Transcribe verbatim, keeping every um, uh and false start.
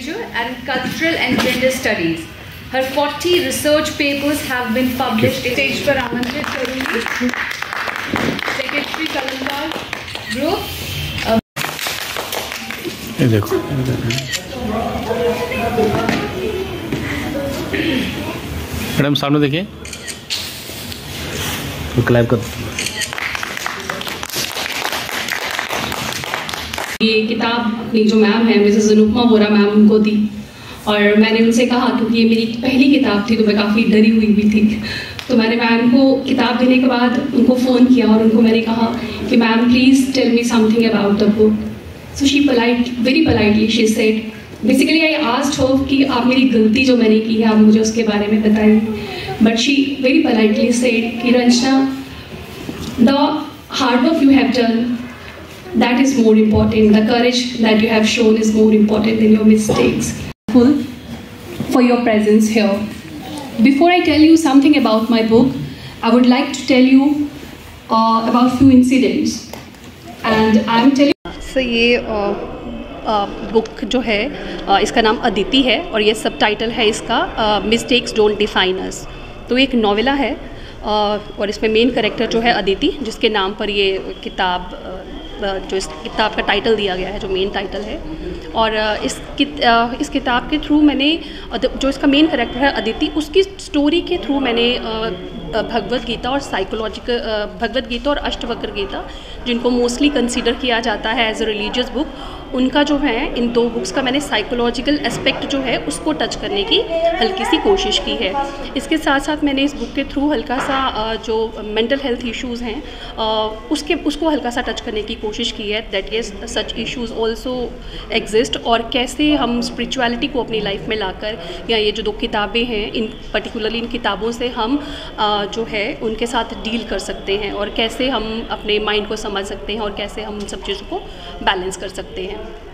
Literature and Cultural and Gender Studies. Her forty research papers have been published. Stage पर आमंत्रित करूँगी Secretary कलंकार Group. ये देखो madam सामने देखिए तो क्लैप कर। ये किताब अपनी जो मैम है मिसेस अनुपमा बोरा मैम उनको दी और मैंने उनसे कहा क्योंकि ये मेरी पहली किताब थी तो मैं काफ़ी डरी हुई भी थी, तो मैंने मैम को किताब देने के बाद उनको फ़ोन किया और उनको मैंने कहा कि ma'am please tell me something about the book. So she polite very politely she said, basically I asked her कि आप मेरी गलती जो मैंने की है आप मुझे उसके बारे में बताइए, but she very politely said कि Ranjana the hard work you have done that is more important, the courage that you have shown is more important than your mistakes. For your presence here. Before I tell you something about my book, I would like to tell you uh, about few incidents and I am telling you so ये book जो है uh, इसका नाम अदिति है और ये सब title है इसका मिस्टेक्स डोंट डिफाइन अस। तो एक नॉवेला है uh, और इसमें मेन कैरेक्टर जो है अदिति जिसके नाम पर ये किताब uh, जो इस किताब का टाइटल दिया गया है, जो मेन टाइटल है। और इस कित, इस किताब के थ्रू मैंने जो इसका मेन कैरेक्टर है अदिति, उसकी स्टोरी के थ्रू मैंने भगवद गीता और साइकोलॉजिकल भगवद गीता और अष्टवक्र गीता जिनको मोस्टली कंसीडर किया जाता है एज अ रिलीजियस बुक, उनका जो है इन दो बुक्स का मैंने साइकोलॉजिकल एस्पेक्ट जो है उसको टच करने की हल्की सी कोशिश की है। इसके साथ साथ मैंने इस बुक के थ्रू हल्का सा जो मेंटल हेल्थ इश्यूज़ हैं उसके उसको हल्का सा टच करने की कोशिश की है, that yes such issues also exist और कैसे हम स्पिरिचुअलिटी को अपनी लाइफ में लाकर या ये जो दो किताबें हैं इन पर्टिकुलरली इन किताबों से हम जो है उनके साथ डील कर सकते हैं और कैसे हम अपने माइंड को समझ सकते हैं और कैसे हम उन सब चीज़ों को बैलेंस कर सकते हैं।